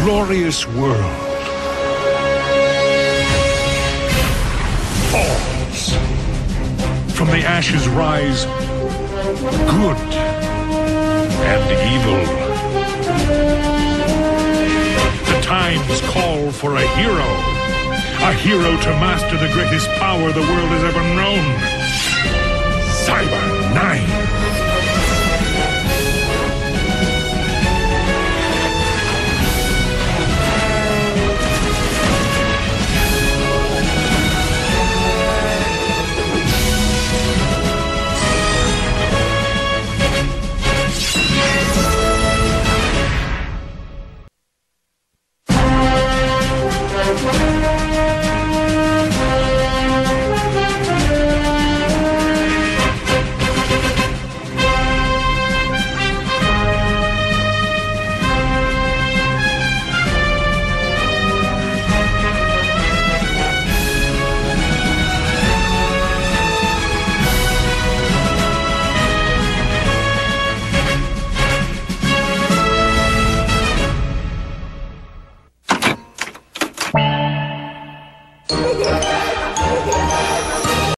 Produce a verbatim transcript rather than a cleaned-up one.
glorious world falls. From the ashes rise good and evil. The times call for a hero. A hero to master the greatest power the world has ever known. Cyber nine.